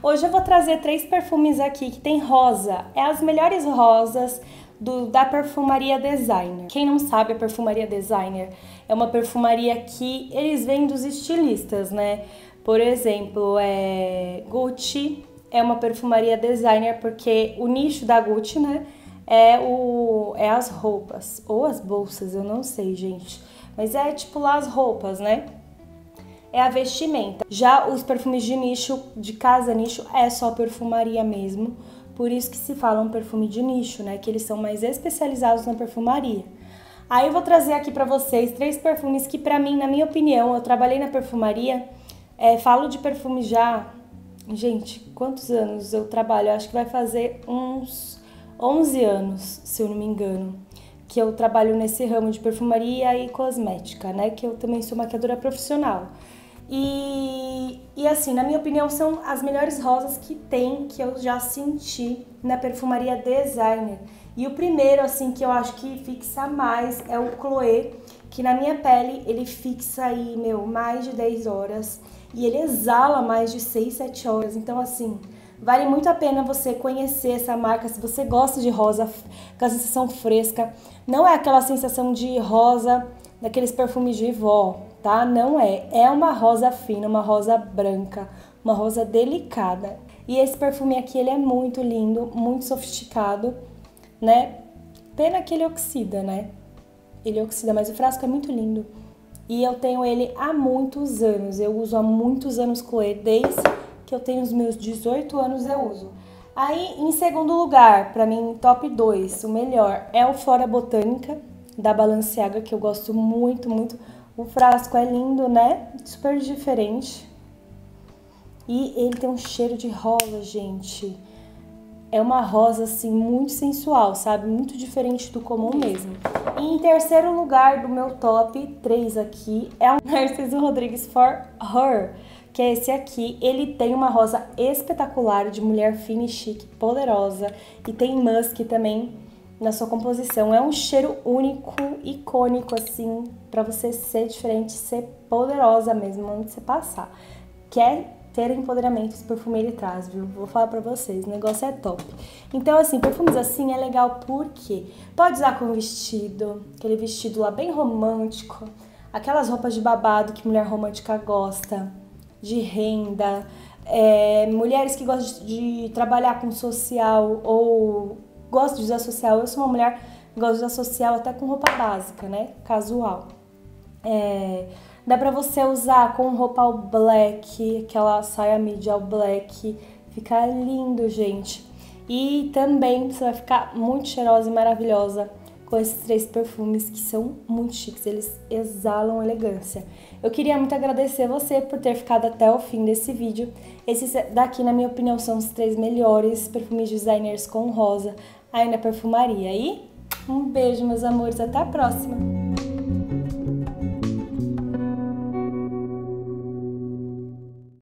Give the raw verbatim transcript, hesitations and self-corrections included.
Hoje eu vou trazer três perfumes aqui que tem rosa. É as melhores rosas do, da Perfumaria Designer. Quem não sabe, a Perfumaria Designer é uma perfumaria que eles vêm dos estilistas, né? Por exemplo, é Gucci é uma perfumaria designer porque o nicho da Gucci, né, é, o, é as roupas ou as bolsas, eu não sei, gente. Mas é tipo lá as roupas, né? É a vestimenta. Já os perfumes de nicho, de casa nicho, é só perfumaria mesmo. Por isso que se fala um perfume de nicho, né? Que eles são mais especializados na perfumaria. Aí eu vou trazer aqui pra vocês três perfumes que pra mim, na minha opinião, eu trabalhei na perfumaria, é, falo de perfume já... Gente, quantos anos eu trabalho? Eu acho que vai fazer uns onze anos, se eu não me engano, que eu trabalho nesse ramo de perfumaria e cosmética, né? Que eu também sou maquiadora profissional. E, e assim, na minha opinião, são as melhores rosas que tem, que eu já senti na Perfumaria Designer. E o primeiro, assim, que eu acho que fixa mais é o Chloé, que na minha pele ele fixa aí, meu, mais de dez horas. E ele exala mais de seis, sete horas. Então, assim, vale muito a pena você conhecer essa marca. Se você gosta de rosa, com a sensação fresca. Não é aquela sensação de rosa daqueles perfumes de vó, tá? Não é. É uma rosa fina, uma rosa branca, uma rosa delicada. E esse perfume aqui, ele é muito lindo, muito sofisticado, né? Pena que ele oxida, né? Ele oxida, mas o frasco é muito lindo. E eu tenho ele há muitos anos. Eu uso há muitos anos Chloé, desde que eu tenho os meus dezoito anos eu uso. Aí, em segundo lugar, pra mim, top dois, o melhor é o Flora Botânica, da Balenciaga, que eu gosto muito, muito. O frasco é lindo, né? Super diferente. E ele tem um cheiro de rosa, gente. É uma rosa, assim, muito sensual, sabe? Muito diferente do comum mesmo. E em terceiro lugar do meu top três aqui é o Narciso Rodrigues For Her, que é esse aqui. Ele tem uma rosa espetacular, de mulher fina e chique, poderosa. E tem musk também na sua composição. É um cheiro único, icônico, assim, pra você ser diferente, ser poderosa mesmo, onde você passar. Quer ter empoderamento, esse perfume ele traz, viu? Vou falar pra vocês, o negócio é top. Então, assim, perfumes assim é legal porque pode usar com vestido, aquele vestido lá bem romântico, aquelas roupas de babado que mulher romântica gosta, de renda, é, mulheres que gostam de, de trabalhar com social ou gostam de usar social. Eu sou uma mulher que gosta de usar social até com roupa básica, né? Casual. É... Dá pra você usar com roupa all black, aquela saia midi all black. Fica lindo, gente. E também você vai ficar muito cheirosa e maravilhosa com esses três perfumes que são muito chiques. Eles exalam elegância. Eu queria muito agradecer você por ter ficado até o fim desse vídeo. Esses daqui, na minha opinião, são os três melhores perfumes designers com rosa aí na perfumaria. E um beijo, meus amores. Até a próxima!